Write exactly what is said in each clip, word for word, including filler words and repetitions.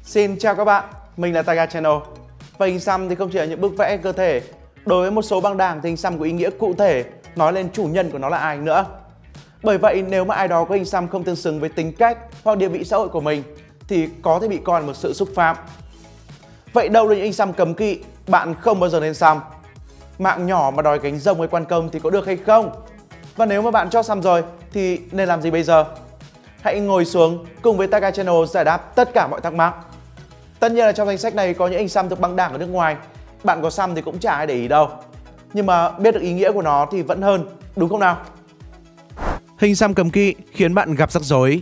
Xin chào các bạn, mình là Taiga Channel. Và hình xăm thì không chỉ là những bức vẽ cơ thể. Đối với một số băng đảng thì hình xăm có ý nghĩa cụ thể, nói lên chủ nhân của nó là ai nữa. Bởi vậy nếu mà ai đó có hình xăm không tương xứng với tính cách hoặc địa vị xã hội của mình thì có thể bị coi là một sự xúc phạm. Vậy đâu là những hình xăm cấm kỵ bạn không bao giờ nên xăm? Mạng nhỏ mà đòi cánh rồng hay quan công thì có được hay không? Và nếu mà bạn cho xăm rồi thì nên làm gì bây giờ? Hãy ngồi xuống cùng với Taiga Channel giải đáp tất cả mọi thắc mắc. Tất nhiên là trong danh sách này có những hình xăm thuộc băng đảng ở nước ngoài. Bạn có xăm thì cũng chả ai để ý đâu. Nhưng mà biết được ý nghĩa của nó thì vẫn hơn, đúng không nào? Hình xăm cấm kỵ khiến bạn gặp rắc rối.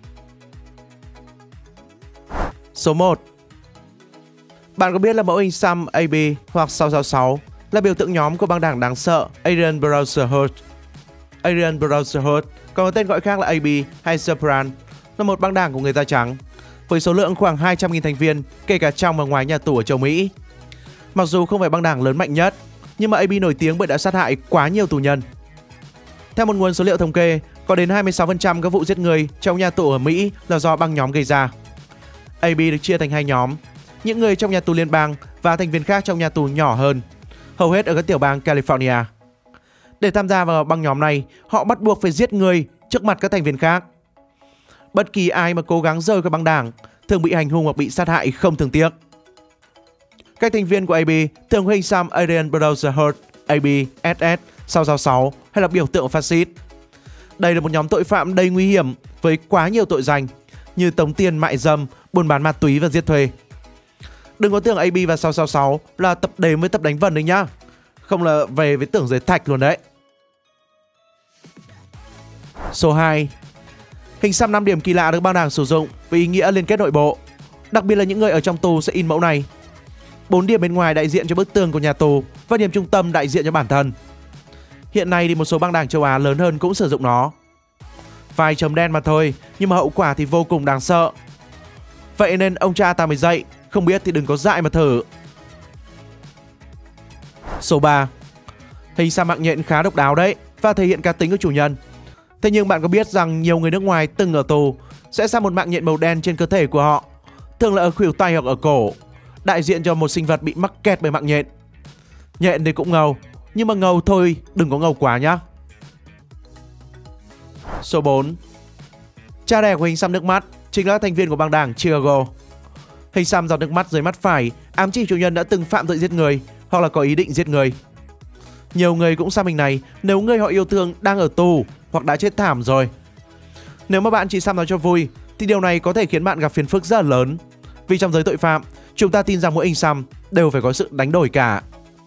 Số một. Bạn có biết là mẫu hình xăm A B hoặc sáu sáu sáu là biểu tượng nhóm của băng đảng đáng sợ Aryan Brotherhood. Aryan Brotherhood còn có tên gọi khác là A B hay Serpran, là một băng đảng của người da trắng với số lượng khoảng hai trăm nghìn thành viên, kể cả trong và ngoài nhà tù ở châu Mỹ. Mặc dù không phải băng đảng lớn mạnh nhất, nhưng mà A B nổi tiếng bởi đã sát hại quá nhiều tù nhân. Theo một nguồn số liệu thống kê, có đến hai mươi sáu phần trăm các vụ giết người trong nhà tù ở Mỹ là do băng nhóm gây ra. A B được chia thành hai nhóm, những người trong nhà tù liên bang và thành viên khác trong nhà tù nhỏ hơn, hầu hết ở các tiểu bang California. Để tham gia vào băng nhóm này, họ bắt buộc phải giết người trước mặt các thành viên khác. Bất kỳ ai mà cố gắng rời khỏi băng đảng thường bị hành hung hoặc bị sát hại không thương tiếc. Các thành viên của A B thường hình xăm Aryan Brotherhood, A B, S S, sáu sáu sáu hay là biểu tượng phát xít. Đây là một nhóm tội phạm đầy nguy hiểm với quá nhiều tội danh như tống tiền, mại dâm, buôn bán ma túy và giết thuê. Đừng có tưởng A B và sáu sáu sáu là tập đếm với tập đánh vần đấy nhá. Không là về với tưởng giới thạch luôn đấy. Số hai. Hình xăm năm điểm kỳ lạ được băng đảng sử dụng với ý nghĩa liên kết nội bộ. Đặc biệt là những người ở trong tù sẽ in mẫu này. Bốn điểm bên ngoài đại diện cho bức tường của nhà tù và điểm trung tâm đại diện cho bản thân. Hiện nay thì một số băng đảng châu Á lớn hơn cũng sử dụng nó. Vài chấm đen mà thôi, nhưng mà hậu quả thì vô cùng đáng sợ. Vậy nên ông cha ta mới dạy, không biết thì đừng có dại mà thử. Số ba. Hình xăm mạng nhện khá độc đáo đấy và thể hiện cá tính của chủ nhân. Thế nhưng bạn có biết rằng nhiều người nước ngoài từng ở tù sẽ xăm một mạng nhện màu đen trên cơ thể của họ, thường là ở khuỷu tay hoặc ở cổ, đại diện cho một sinh vật bị mắc kẹt bởi mạng nhện. Nhện thì cũng ngầu, nhưng mà ngầu thôi, đừng có ngầu quá nhá. Số bốn. Cha đẻ của hình xăm nước mắt chính là thành viên của băng đảng Chicago. Hình xăm giọt nước mắt dưới mắt phải ám chỉ chủ nhân đã từng phạm tội giết người hoặc là có ý định giết người. Nhiều người cũng xăm hình này nếu người họ yêu thương đang ở tù hoặc đã chết thảm rồi. Nếu mà bạn chỉ xăm nó cho vui thì điều này có thể khiến bạn gặp phiền phức rất là lớn. Vì trong giới tội phạm, chúng ta tin rằng mỗi hình xăm đều phải có sự đánh đổi cả.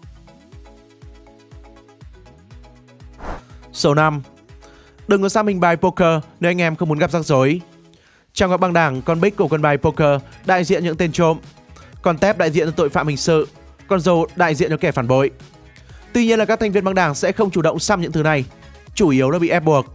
Số năm. Đừng có xăm hình bài poker nếu anh em không muốn gặp rắc rối. Trong các băng đảng, con bích của con bài poker đại diện những tên trộm, con tép đại diện cho tội phạm hình sự, con rồ đại diện cho kẻ phản bội. Tuy nhiên là các thành viên băng đảng sẽ không chủ động xăm những thứ này, chủ yếu là bị ép buộc.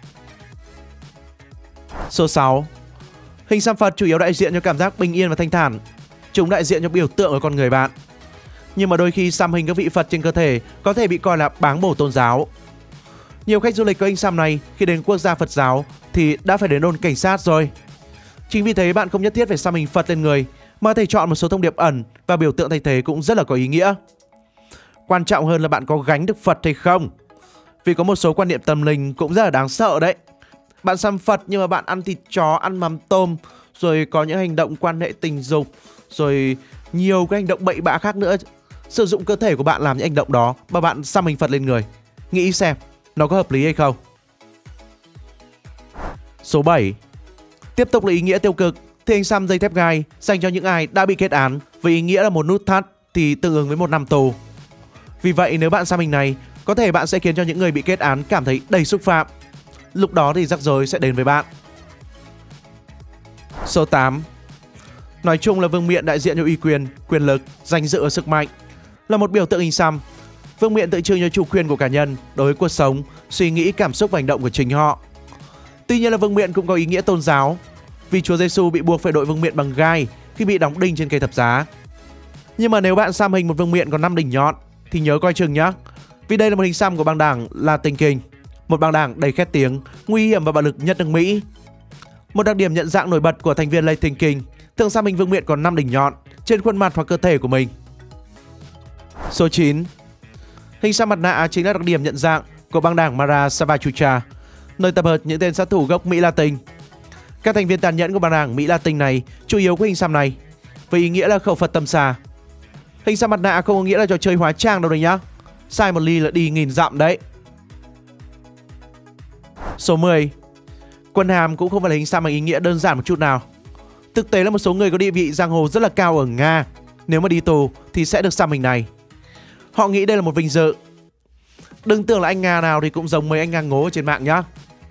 Số sáu. Hình xăm Phật chủ yếu đại diện cho cảm giác bình yên và thanh thản. Chúng đại diện cho biểu tượng của con người bạn. Nhưng mà đôi khi xăm hình các vị Phật trên cơ thể có thể bị coi là báng bổ tôn giáo. Nhiều khách du lịch có hình xăm này khi đến quốc gia Phật giáo thì đã phải đến đồn cảnh sát rồi. Chính vì thế bạn không nhất thiết phải xăm hình Phật lên người, mà có thể chọn một số thông điệp ẩn và biểu tượng thay thế cũng rất là có ý nghĩa. Quan trọng hơn là bạn có gánh được Phật hay không. Vì có một số quan niệm tâm linh cũng rất là đáng sợ đấy. Bạn xăm Phật nhưng mà bạn ăn thịt chó, ăn mắm tôm, rồi có những hành động quan hệ tình dục, rồi nhiều cái hành động bậy bạ khác nữa. Sử dụng cơ thể của bạn làm những hành động đó mà bạn xăm hình Phật lên người. Nghĩ xem, nó có hợp lý hay không? Số bảy. Tiếp tục là ý nghĩa tiêu cực thì hình xăm dây thép gai dành cho những ai đã bị kết án với ý nghĩa là một nút thắt thì tương ứng với một năm tù. Vì vậy nếu bạn xăm hình này, có thể bạn sẽ khiến cho những người bị kết án cảm thấy đầy xúc phạm. Lúc đó thì rắc rối sẽ đến với bạn. Số tám. Nói chung là vương miện đại diện cho uy quyền, quyền lực, danh dự và sức mạnh. Là một biểu tượng hình xăm, vương miện tượng trưng cho chủ quyền của cá nhân đối với cuộc sống, suy nghĩ, cảm xúc và hành động của chính họ. Tuy nhiên là vương miện cũng có ý nghĩa tôn giáo, vì Chúa Giêsu bị buộc phải đội vương miện bằng gai khi bị đóng đinh trên cây thập giá. Nhưng mà nếu bạn xăm hình một vương miện có năm đỉnh nhọn thì nhớ coi chừng nhé, vì đây là một hình xăm của băng đảng Latin King, một băng đảng đầy khét tiếng, nguy hiểm và bạo lực nhất nước Mỹ. Một đặc điểm nhận dạng nổi bật của thành viên Latin King Thường xăm hình vương miện có năm đỉnh nhọn trên khuôn mặt hoặc cơ thể của mình. Số chín. Hình xăm mặt nạ chính là đặc điểm nhận dạng của băng đảng Mara Salvatrucha, nơi tập hợp những tên sát thủ gốc Mỹ Latin. Các thành viên tàn nhẫn của băng đảng Mỹ Latin này chủ yếu có hình xăm này, với ý nghĩa là khẩu Phật tâm xà. Hình xăm mặt nạ không có nghĩa là trò chơi hóa trang đâu đấy nhá. Sai một ly là đi nghìn dặm đấy. Số mười. Quân hàm cũng không phải là hình xăm bằng ý nghĩa đơn giản một chút nào. Thực tế là một số người có địa vị giang hồ rất là cao ở Nga, nếu mà đi tù thì sẽ được xăm hình này. Họ nghĩ đây là một vinh dự. Đừng tưởng là anh Nga nào thì cũng giống mấy anh Nga ngố ở trên mạng nhá.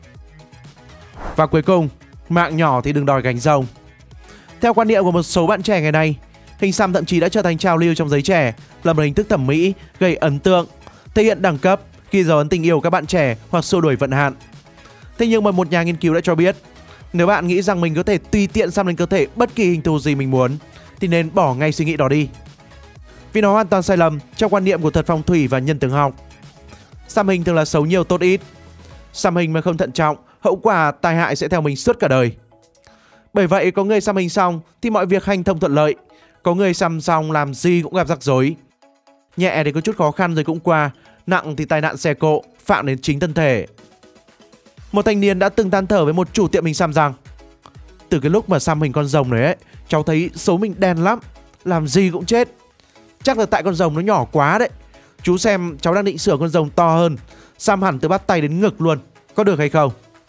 Và cuối cùng, mạng nhỏ thì đừng đòi gánh rồng. Theo quan niệm của một số bạn trẻ ngày nay, hình xăm thậm chí đã trở thành trào lưu trong giới trẻ, là một hình thức thẩm mỹ gây ấn tượng, thể hiện đẳng cấp, ghi dấu ấn tình yêu các bạn trẻ hoặc xua đuổi vận hạn. Thế nhưng mà một nhà nghiên cứu đã cho biết, nếu bạn nghĩ rằng mình có thể tùy tiện xăm lên cơ thể bất kỳ hình thù gì mình muốn, thì nên bỏ ngay suy nghĩ đó đi, vì nó hoàn toàn sai lầm trong quan niệm của thuật phong thủy và nhân tướng học. Xăm hình thường là xấu nhiều tốt ít. Xăm hình mà không thận trọng, hậu quả tai hại sẽ theo mình suốt cả đời. Bởi vậy có người xăm hình xong thì mọi việc hành thông thuận lợi, có người xăm xong làm gì cũng gặp rắc rối. Nhẹ thì có chút khó khăn rồi cũng qua, nặng thì tai nạn xe cộ, phạm đến chính thân thể. Một thanh niên đã từng than thở với một chủ tiệm hình xăm rằng: từ cái lúc mà xăm hình con rồng này ấy, cháu thấy số mình đen lắm, làm gì cũng chết. Chắc là tại con rồng nó nhỏ quá đấy. Chú xem cháu đang định sửa con rồng to hơn, xăm hẳn từ bắp tay đến ngực luôn, có được hay không?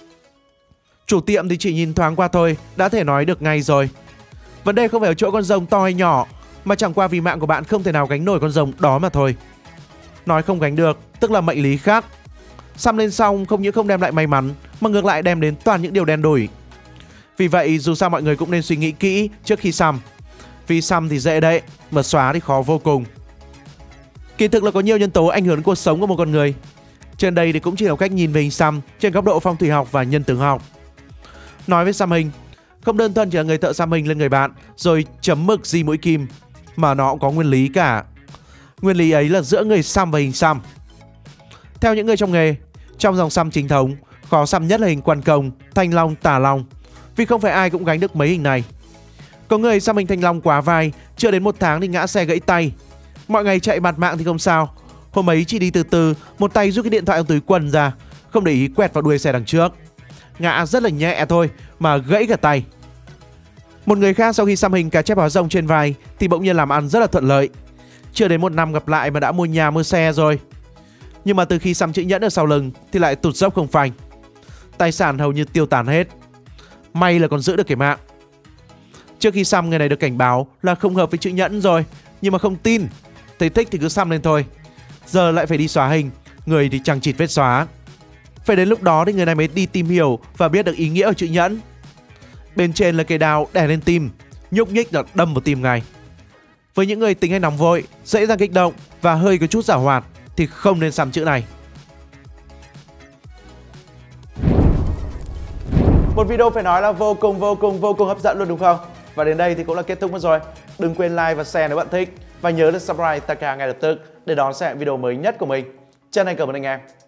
Chủ tiệm thì chỉ nhìn thoáng qua thôi đã thể nói được ngay rồi. Vấn đề không phải ở chỗ con rồng to hay nhỏ, mà chẳng qua vì mạng của bạn không thể nào gánh nổi con rồng đó mà thôi. Nói không gánh được tức là mệnh lý khác. Xăm lên xong không những không đem lại may mắn, mà ngược lại đem đến toàn những điều đen đủi. Vì vậy dù sao mọi người cũng nên suy nghĩ kỹ trước khi xăm. Vì xăm thì dễ đấy, mà xóa thì khó vô cùng. Kỳ thực là có nhiều nhân tố ảnh hưởng đến cuộc sống của một con người. Trên đây thì cũng chỉ là cách nhìn về hình xăm trên góc độ phong thủy học và nhân tướng học. Nói về xăm hình, không đơn thuần chỉ là người thợ xăm hình lên người bạn rồi chấm mực di mũi kim, mà nó cũng có nguyên lý cả. Nguyên lý ấy là giữa người xăm và hình xăm. Theo những người trong nghề, trong dòng xăm chính thống, khó xăm nhất là hình quan công, thanh long, tà long, vì không phải ai cũng gánh được mấy hình này. Có người xăm hình thanh long quá vai, chưa đến một tháng thì ngã xe gãy tay. Mọi ngày chạy mặt mạng thì không sao, hôm ấy chỉ đi từ từ, một tay rút cái điện thoại trong túi quần ra, không để ý quẹt vào đuôi xe đằng trước. Ngã rất là nhẹ thôi mà gãy cả tay. Một người khác sau khi xăm hình cá chép hóa rồng trên vai thì bỗng nhiên làm ăn rất là thuận lợi. Chưa đến một năm gặp lại mà đã mua nhà mua xe rồi. Nhưng mà từ khi xăm chữ nhẫn ở sau lưng thì lại tụt dốc không phanh. Tài sản hầu như tiêu tán hết. May là còn giữ được cái mạng. Trước khi xăm, người này được cảnh báo là không hợp với chữ nhẫn rồi, nhưng mà không tin. Thấy thích thì cứ xăm lên thôi. Giờ lại phải đi xóa hình, người thì chẳng chịt vết xóa. Phải đến lúc đó thì người này mới đi tìm hiểu và biết được ý nghĩa của chữ nhẫn. Bên trên là cây đao đè lên tim, nhúc nhích là đâm vào tim ngay. Với những người tính hay nóng vội, dễ dàng kích động và hơi có chút giảo hoạt thì không nên xăm chữ này. Một video phải nói là vô cùng vô cùng vô cùng hấp dẫn luôn đúng không? Và đến đây thì cũng là kết thúc mất rồi. Đừng quên like và share nếu bạn thích. Và nhớ là subscribe Taka ngay lập tức để đón xem video mới nhất của mình. Chân thành cảm ơn anh em.